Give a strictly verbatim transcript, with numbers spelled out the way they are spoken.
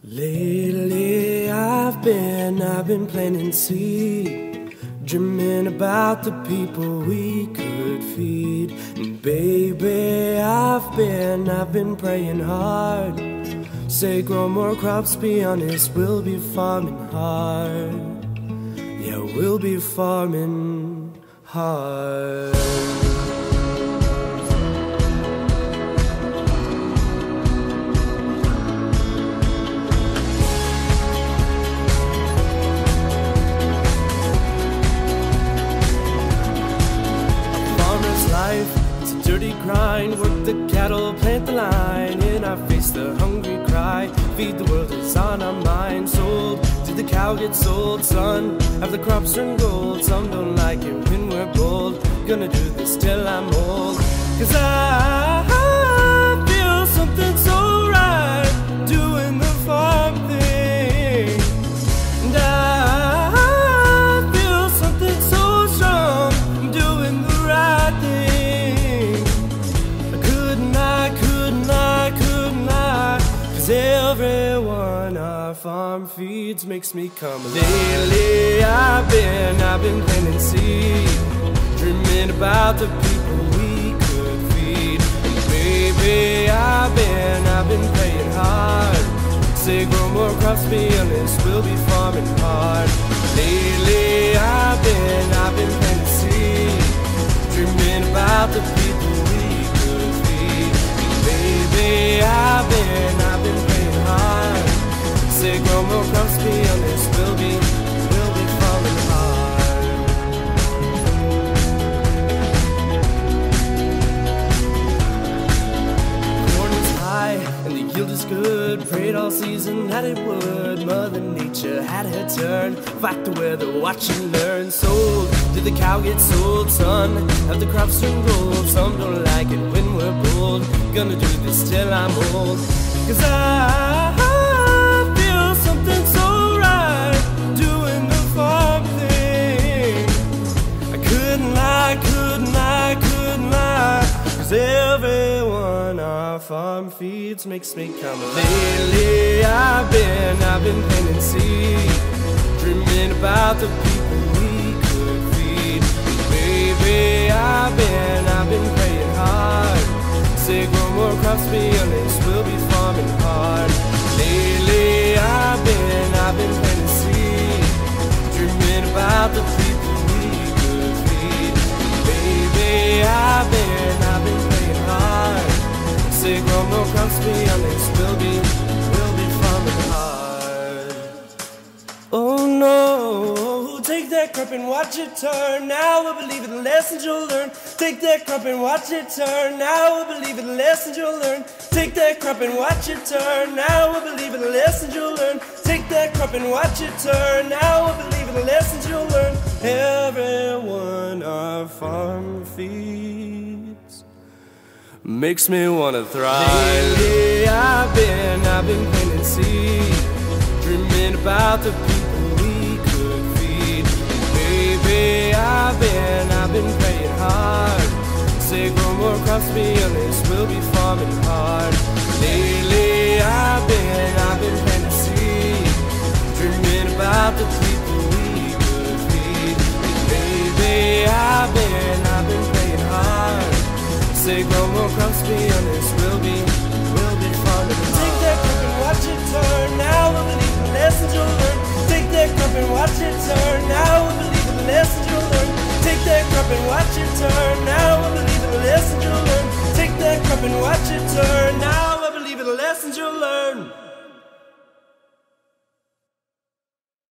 Lately I've been, I've been planting seed, dreaming about the people we could feed. And baby, I've been, I've been praying hard. Say grow more crops, be honest, we'll be farming hard. Yeah, we'll be farming hard. It's a dirty grind, work the cattle, plant the line. In our face the hungry cry, feed the world is on our mind. Sold, did the cow get sold, son? Have the crops turned gold? Some don't like it when we're bold. Gonna do this till I'm old. Cause I, I feel something so right, doing the farm thing. And I feel something so strong, doing the right thing. Cause everyone our farm feeds makes me come alive. Lately I've been, I've been planting seed, dreaming about the people we could feed. And baby, I've been, I've been praying hard. Say grow more crops, be honest, we'll be farming hard. Lately I've been, I've been planting seed, dreaming about the people we could feed. And baby, I've been, I've been praying hard. Say grow more crops, be honest, we'll be, we'll be farming hard. Corn is high and the yield is good. Prayed all season that it would. Mother Nature had her turn. Fight the weather, watch and learn. Sold, did the cow get sold, son? Have the crops turned gold? Some don't like it when we're bold. Gonna do this till I'm old. Cause I, I feel something so right, doing the farm thing. I couldn't lie, couldn't lie, couldn't lie. Cause everyone our farm feeds makes me come alive. Lately I've been, I've been planting seed, dreaming about the people we could feed. And baby, I've been, I've been praying hard. Say grow more crops, be honest, we'll be farming hard. Lately I've been, I've been planting seed, dreaming about the people we could feed. Baby, I've been, I've been praying hard. Say grow more crops, be honest, we'll be, we'll be farming hard. Oh no, take that crop and watch it turn. Now I believe in the lessons you'll learn. Take that crop and watch it turn. Now I believe in the lessons you'll learn. Take that crop and watch it turn. Now I believe in the lessons you'll learn. Take that crop and watch it turn. Now I believe in the lessons you'll learn. Everyone our farm feeds makes me wanna thrive. Lately I've been, I've been planting seed, dreaming about the people we could feed. Baby, I've been, I've been praying hard. Say grow more crops, be honest, we'll be farming hard. Lately I've been, I've been planting seed, dreaming about the people we could feed. Baby, I've been, I've been praying hard. Say grow more crops, be honest, we'll be, we'll be farming hard. Take that crop and watch it turn. Now I believe in the lessons you'll learn. Take that crop and watch it turn. Now I believe in the lessons you'll learn. Take that crop and watch it turn. Now I believe in the lessons you'll learn. Take that crop and watch it turn. Now I believe in the lessons you'll learn.